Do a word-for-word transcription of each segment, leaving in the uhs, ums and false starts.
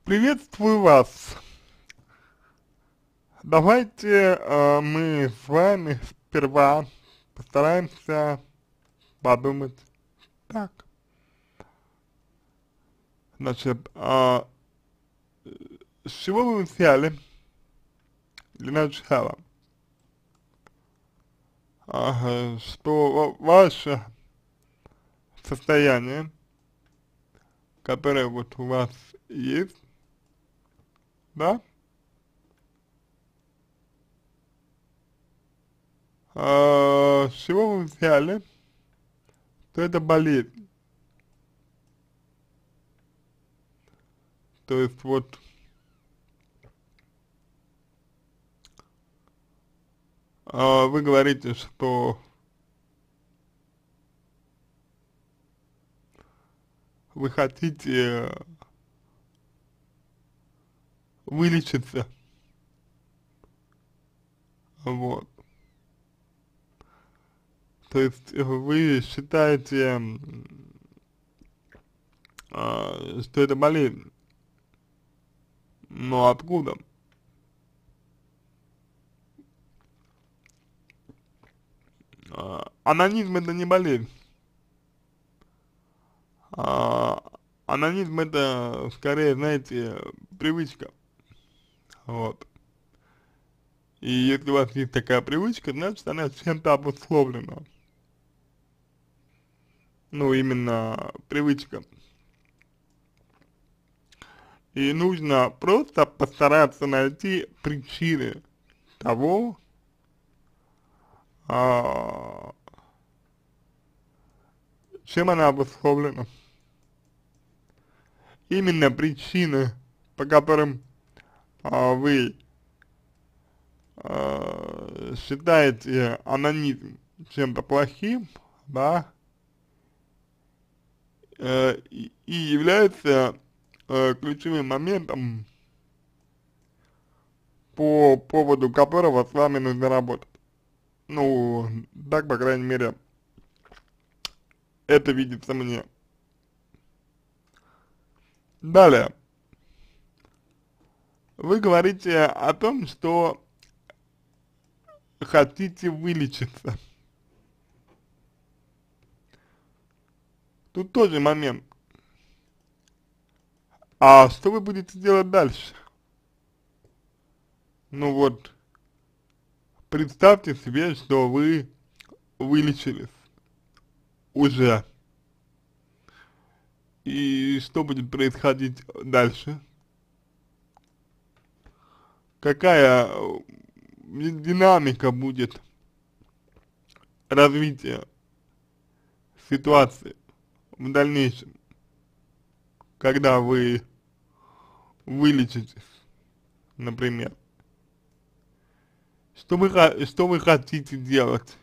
Приветствую вас. Давайте э, мы с вами сперва постараемся подумать так. Значит, а, с чего вы взяли для начала, ага, что ва- ваше состояние, которое вот у вас есть, да, а, с чего вы взяли, что это болезнь? То есть вот а, вы говорите, что вы хотите вылечиться, вот. То есть э, вы считаете, м, а, что это болезнь, но откуда? А, анонизм это не болезнь, а, анонизм это скорее, знаете, привычка, вот. И если у вас есть такая привычка, значит она чем-то обусловлена, ну именно привычка. И нужно просто постараться найти причины того, а, чем она обусловлена. Именно причины, по которым а, вы а, считаете анонизм чем-то плохим, да, э, и, и является э, ключевым моментом, по поводу которого с вами нужно работать. Ну, так, по крайней мере, это видится мне. Далее, вы говорите о том, что хотите вылечиться. Тут тоже момент. А что вы будете делать дальше? Ну вот, представьте себе, что вы вылечились уже. И что будет происходить дальше? Какая э, динамика будет развития ситуации в дальнейшем, когда вы вылечитесь, например? Что вы, ха- что вы хотите делать?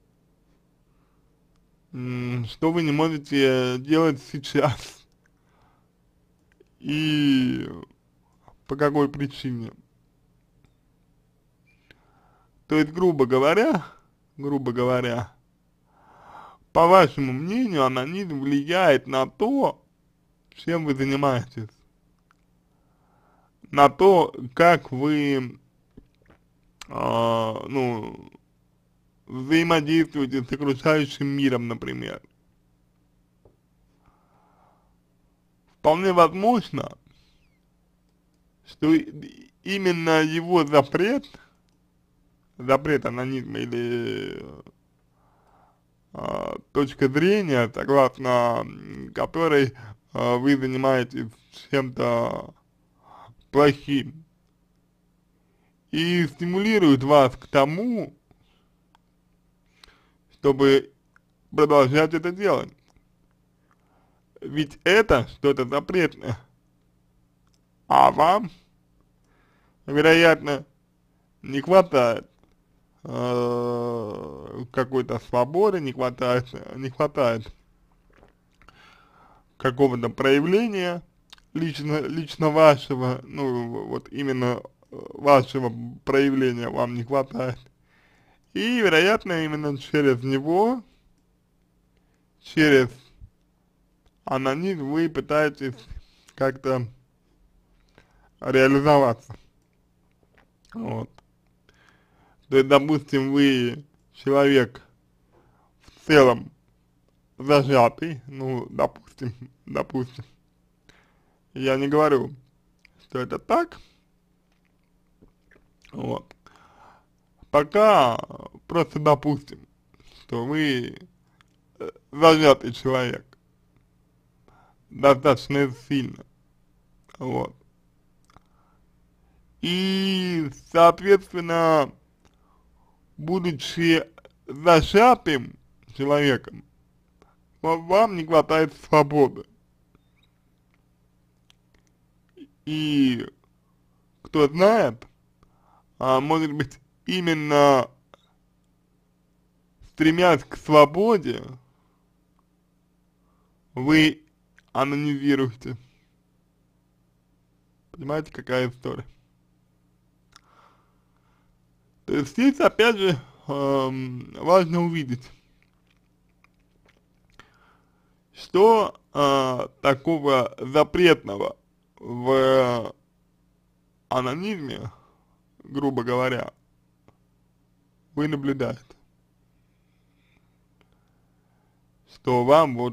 М, Что вы не можете делать сейчас? И по какой причине? То есть, грубо говоря, грубо говоря, по вашему мнению, анонизм влияет на то, чем вы занимаетесь, на то, как вы, а, ну, взаимодействуете с окружающим миром, например. Вполне возможно, что и- именно его запрет, запрет анонизма или а, точка зрения, согласно м, которой а, вы занимаетесь чем-то плохим, и стимулирует вас к тому, чтобы продолжать это делать. Ведь это что-то запретное, а вам, вероятно, не хватает э, какой-то свободы, не хватает, не хватает какого-то проявления лично, лично вашего, ну вот именно э, вашего проявления вам не хватает. И, вероятно, именно через него, через анонизм вы пытаетесь как-то реализоваться. Вот. То есть, допустим, вы человек в целом зажатый, ну, допустим, допустим, я не говорю, что это так, вот, пока просто допустим, что вы э, зажатый человек, достаточно сильно, вот, и, соответственно, будучи зажатым человеком, вам не хватает свободы. И кто знает, а, может быть, именно стремясь к свободе, вы анонизируете. Понимаете, какая история? То есть здесь, опять же, эм, важно увидеть, что э, такого запретного в анонизме, грубо говоря, вы наблюдаете. Что вам вот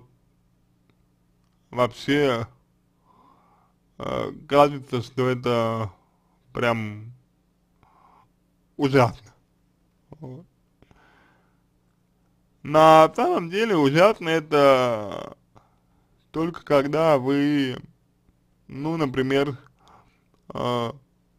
вообще э, кажется, что это прям ужасно. Вот. На самом деле ужасно это только когда вы, ну, например, э,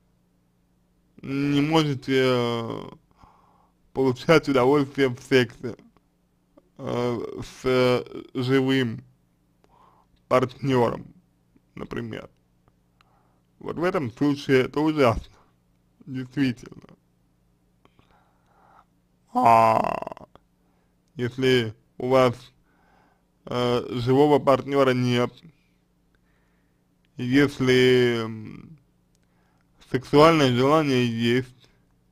не можете э, получать удовольствие в сексе э, с живым партнером, например. Вот в этом случае это ужасно, действительно. А если у вас э, живого партнера нет, если м, сексуальное желание есть,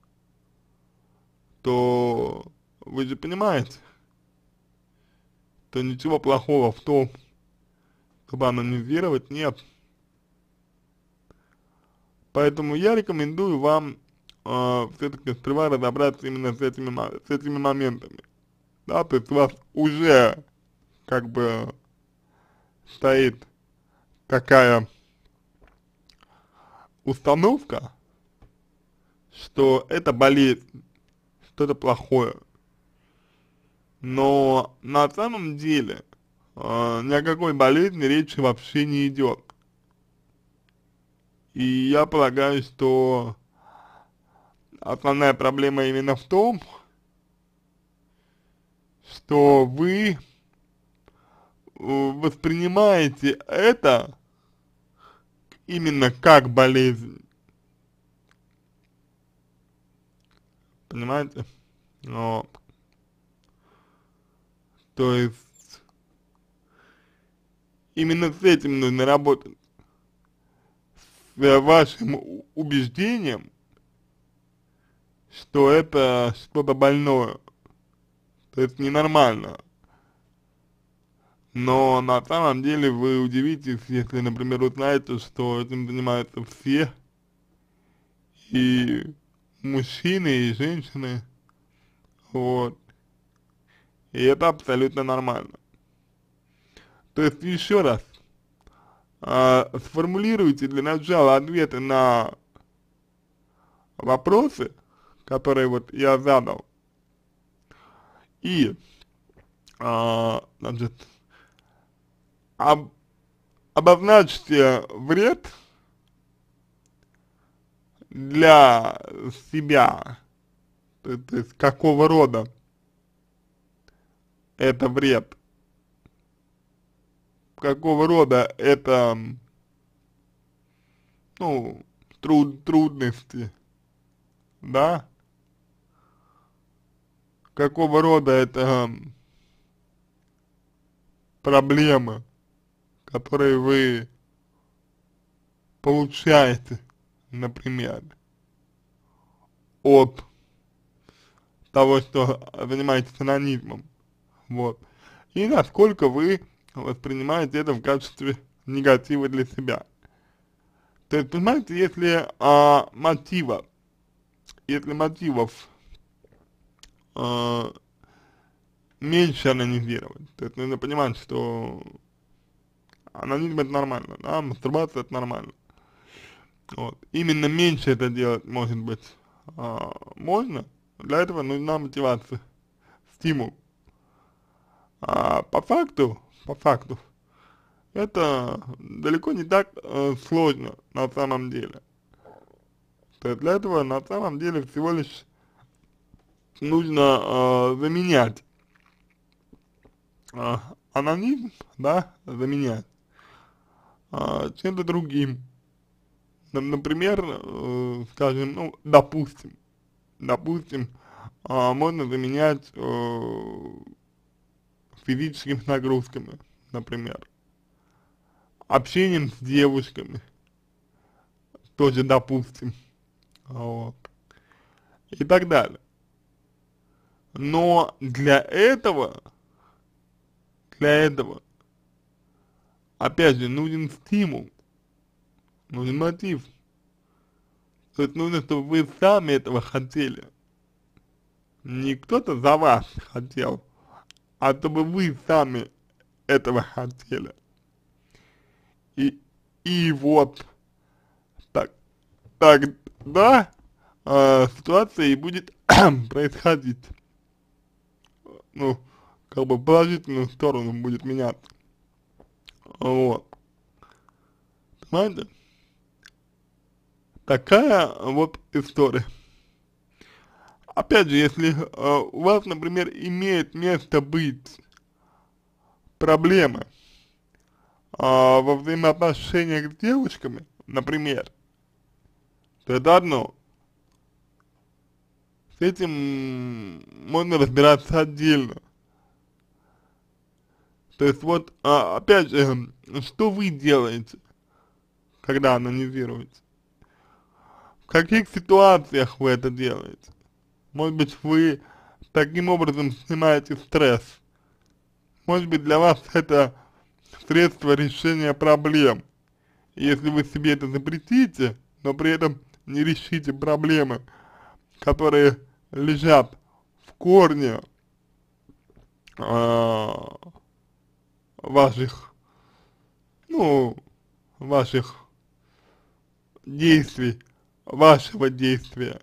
то вы же понимаете, что ничего плохого в том, чтобы анонизировать, нет. Поэтому я рекомендую вам э, все-таки сперва разобраться именно с этими, с этими моментами. Да, то есть у вас уже как бы стоит такая установка, что это болезнь, что это плохое. Но на самом деле э, ни о какой болезни речи вообще не идет. И я полагаю, что основная проблема именно в том, что вы воспринимаете это именно как болезнь. Понимаете? Вот. То есть именно с этим нужно работать. С вашим убеждением, что это что-то больное. То есть ненормально. Но на самом деле вы удивитесь, если, например, узнаете, что этим занимаются все, и мужчины, и женщины, вот, и это абсолютно нормально. То есть, еще раз, а, сформулируйте для начала ответы на вопросы, которые вот я задал, и, а, значит, об, обозначьте вред для себя, то, то есть какого рода это вред, какого рода это, ну, труд, трудности, да, какого рода это проблемы, которые вы получаете, например, от того, что занимаетесь анонизмом, вот, и насколько вы воспринимаете это в качестве негатива для себя. То есть, понимаете, если а, мотива, если мотивов а, меньше анонизировать, то есть нужно понимать, что анонизм это нормально, да, мастурбация это нормально. Вот. Именно меньше это делать, может быть, а, можно, для этого нужна мотивация, стимул. А по факту, по факту, это далеко не так э, сложно на самом деле. То есть для этого на самом деле всего лишь нужно э, заменять э, анонизм, да, заменять э, чем-то другим. Нам, например, э, скажем, ну, допустим, допустим, э, можно заменять э, физическими нагрузками, например, общением с девушками, тоже допустим, вот, и так далее. Но для этого, для этого, опять же, нужен стимул, нужен мотив. То есть нужно, чтобы вы сами этого хотели. Не кто-то за вас хотел, а чтобы вы сами этого хотели. И, и вот так, тогда э, ситуация и будет происходить. Ну, как бы в положительную сторону будет меняться. Вот. Понимаете? Такая вот история. Опять же, если э, у вас, например, имеет место быть проблемы э, во взаимоотношениях с девушками, например, то это одно. С этим можно разбираться отдельно. То есть вот, а, опять же, что вы делаете, когда анализируете? В каких ситуациях вы это делаете? Может быть, вы таким образом снимаете стресс. Может быть, для вас это средство решения проблем. Если вы себе это запретите, но при этом не решите проблемы, которые лежат в корне э, ваших, ну, ваших действий, вашего действия,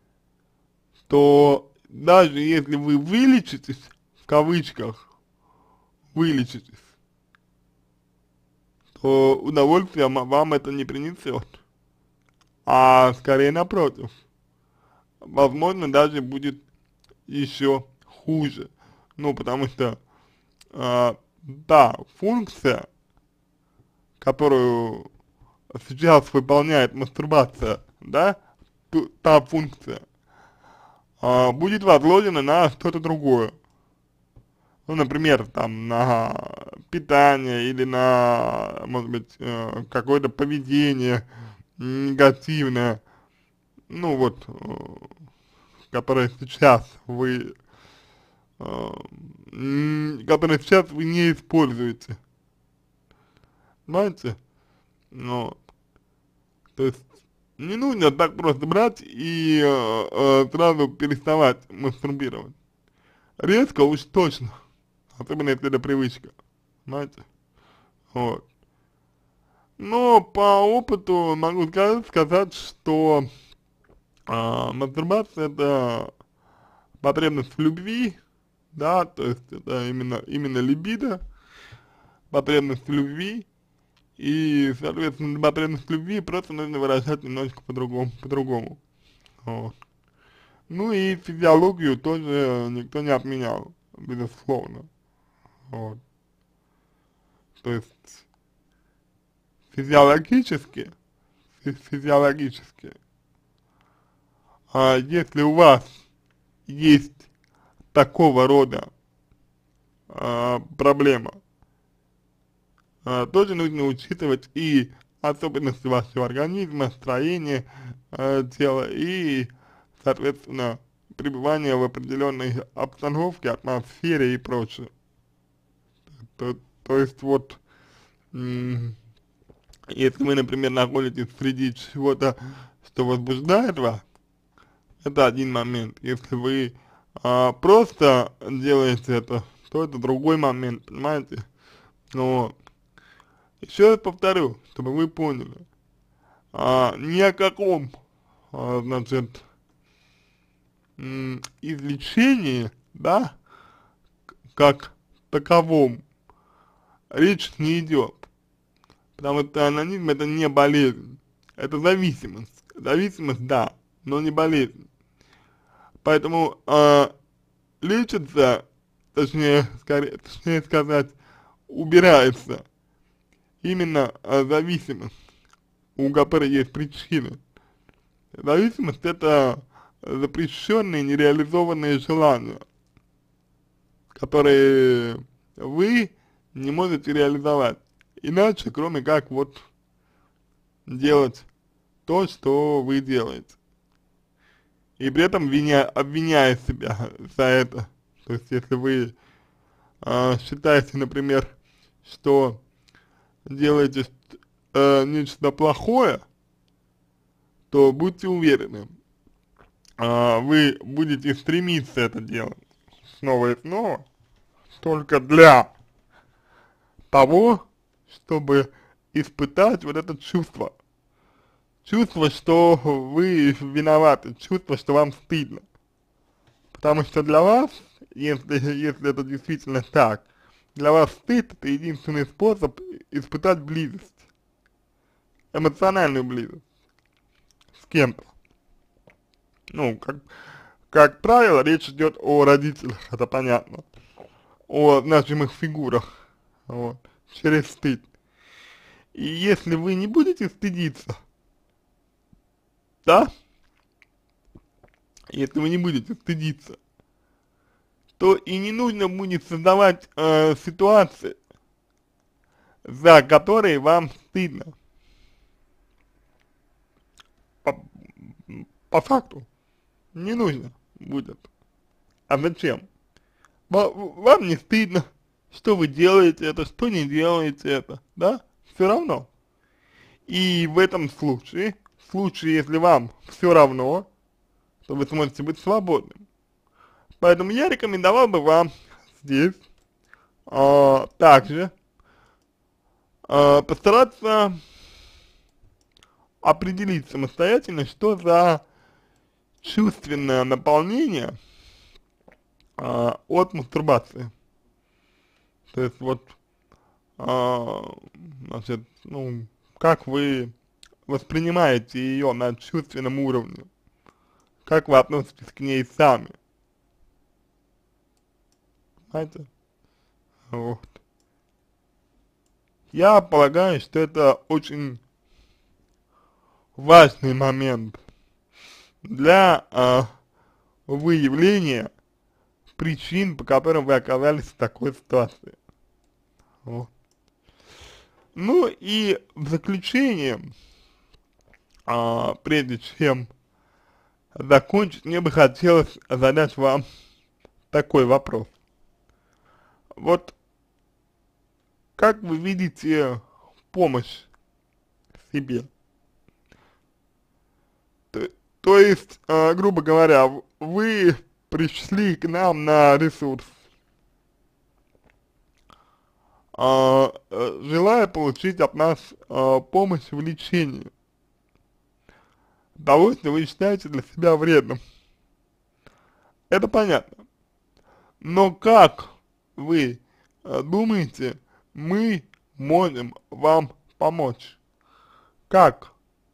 то даже если вы вылечитесь, в кавычках, вылечитесь, то удовольствие вам это не принесет, а скорее напротив, возможно, даже будет еще хуже. Ну, потому что э, та функция, которую сейчас выполняет мастурбация, да, ту, та функция, э, будет возложена на что-то другое. Ну, например, там, на питание или на, может быть, э, какое-то поведение негативное, ну, вот, э, которое сейчас вы, э, которое сейчас вы не используете. Понимаете? Ну, то есть не нужно так просто брать и э, э, сразу переставать мастурбировать. Резко уж точно, особенно если это привычка, понимаете? Вот. Но по опыту могу сказать, сказать что э, мастурбация это потребность в любви, да, то есть это именно, именно либидо, потребность в любви, и, соответственно, потребность в любви просто нужно выражать немножечко по-другому, по-другому, вот. Ну и физиологию тоже никто не отменял, безусловно, вот. То есть физиологически, фи физиологически, а если у вас есть такого рода а, проблема, а, тоже нужно учитывать и особенности вашего организма, строение а, тела и, соответственно, пребывание в определенной обстановке, атмосфере и прочее. То, то есть вот Если вы, например, находитесь среди чего-то, что возбуждает вас, это один момент. Если вы а, просто делаете это, то это другой момент, понимаете? Но еще раз повторю, чтобы вы поняли, а, ни о каком, а, значит, м, излечении, да, как таковом речь не идет. Потому что анонизм это не болезнь, это зависимость. Зависимость, да, но не болезнь. Поэтому э, лечится, точнее, скорее, точнее сказать, убирается именно э, зависимость, у которой есть причины. Зависимость это запрещенные, нереализованные желания, которые вы не можете реализовать. Иначе, кроме как вот делать то, что вы делаете. И при этом виня, обвиняя себя за это. То есть, если вы э, считаете, например, что делаете э, нечто плохое, то будьте уверены, э, вы будете стремиться это делать снова и снова, только для того, чтобы испытать вот это чувство. Чувство, что вы виноваты, чувство, что вам стыдно. Потому что для вас, если, если это действительно так, для вас стыд это единственный способ испытать близость, эмоциональную близость с кем-то. Ну, как, как правило, речь идет о родителях, это понятно, о значимых фигурах, вот, через стыд. И если вы не будете стыдиться, да, если вы не будете стыдиться, то и не нужно будет создавать э, ситуации, за которые вам стыдно. По, по факту не нужно будет. А зачем? Вам не стыдно, что вы делаете это, что не делаете это, да? Все равно. И в этом случае, в случае, если вам все равно, то вы сможете быть свободным. Поэтому я рекомендовал бы вам здесь а, также а, постараться определить самостоятельно, что за чувственное наполнение а, от мастурбации. То есть вот, а, значит, ну, как вы воспринимаете ее на чувственном уровне, как вы относитесь к ней сами. Знаете? Вот. Я полагаю, что это очень важный момент для а, выявления причин, по которым вы оказались в такой ситуации. Вот. Ну и в заключение, а, прежде чем закончить, мне бы хотелось задать вам такой вопрос. Вот как вы видите помощь себе? То, то есть, э, грубо говоря, вы пришли к нам на ресурс, э, э, желая получить от нас э, помощь в лечении того, что вы считаете для себя вредным. Это понятно. Но как вы э, думаете, мы можем вам помочь? Как?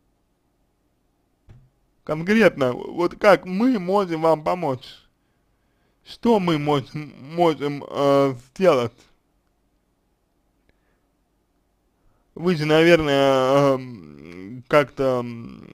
Конкретно, вот как мы можем вам помочь? Что мы можем, можем э, сделать? Вы же, наверное, э, как-то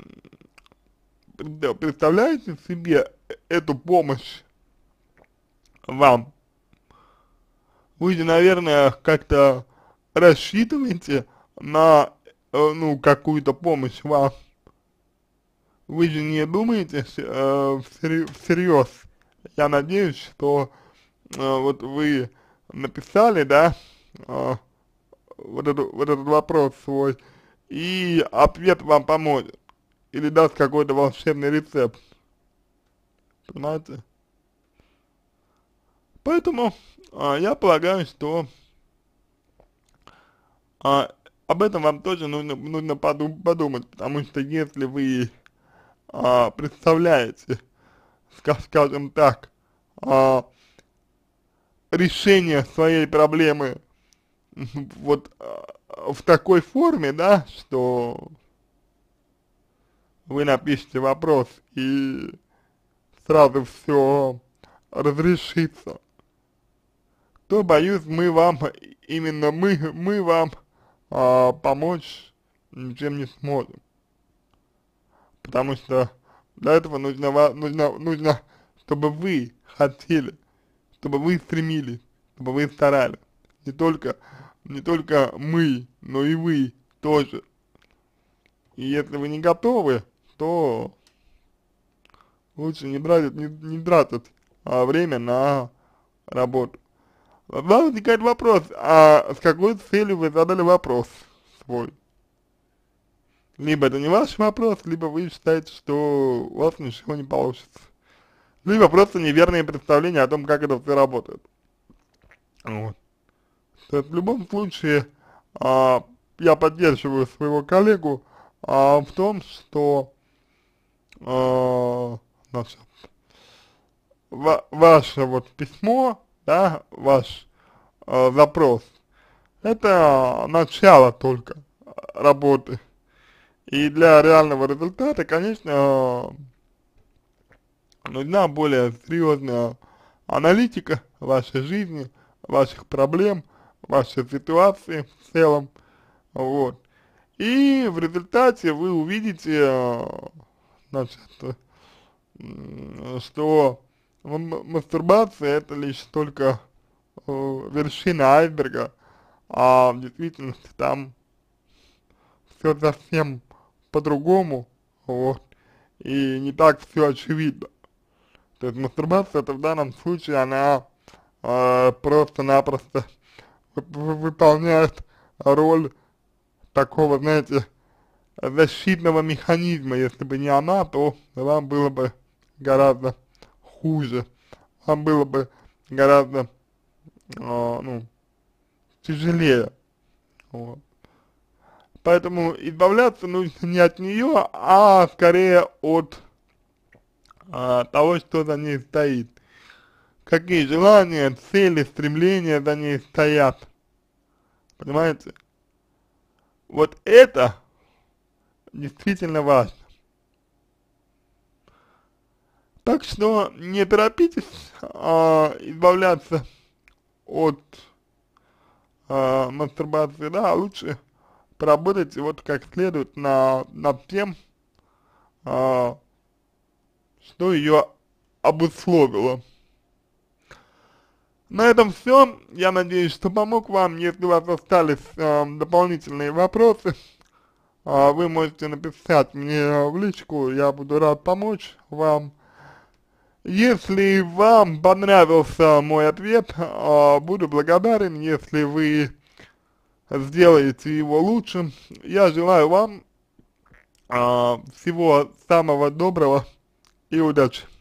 э, представляете себе эту помощь вам? Вы же, наверное, как-то рассчитываете на, э, ну, какую-то помощь вам. Вы же не думаете э, всерьез. Я надеюсь, что э, вот вы написали, да, э, вот, эту, вот этот вопрос свой, и ответ вам поможет, или даст какой-то волшебный рецепт, понимаете? Поэтому а, я полагаю, что а, об этом вам тоже нужно, нужно подум подумать, потому что если вы а, представляете, ска скажем так, а, решение своей проблемы вот а, в такой форме, да, что вы напишите вопрос и сразу все разрешится, то, боюсь, мы вам, именно мы, мы вам а, помочь ничем не сможем. Потому что для этого нужно, ва- нужно, нужно, чтобы вы хотели, чтобы вы стремились, чтобы вы старались. Не только, не только мы, но и вы тоже. И если вы не готовы, то лучше не тратить, не, не тратить а, время на работу. У вас возникает вопрос, а с какой целью вы задали вопрос свой? Либо это не ваш вопрос, либо вы считаете, что у вас ничего не получится. Либо просто неверные представления о том, как это все работает. Вот. То есть в любом случае а, я поддерживаю своего коллегу а, в том, что а, значит, ва ваше вот письмо, да, ваш а, запрос, это начало только работы. И для реального результата, конечно, нужна более серьезная аналитика вашей жизни, ваших проблем, вашей ситуации в целом, вот. И в результате вы увидите, э, значит, что мастурбация это лишь только э, вершина айсберга, а в действительности там все совсем по-другому, вот, и не так все очевидно. То есть мастурбация это в данном случае она э, просто-напросто выполняет роль такого, знаете, защитного механизма. Если бы не она, то вам было бы гораздо хуже, вам было бы гораздо, э, ну, тяжелее. Вот. Поэтому избавляться нужно не от нее, а скорее от а, того, что за ней стоит. Какие желания, цели, стремления за ней стоят. Понимаете? Вот это действительно важно. Так что не торопитесь а, избавляться от а, мастурбации, да, а лучше поработайте вот как следует на, над тем, а, что ее обусловило. На этом все. Я надеюсь, что помог вам. Если у вас остались э, дополнительные вопросы, э, вы можете написать мне в личку, я буду рад помочь вам. Если вам понравился мой ответ, э, буду благодарен, если вы сделаете его лучше. Я желаю вам э, всего самого доброго и удачи.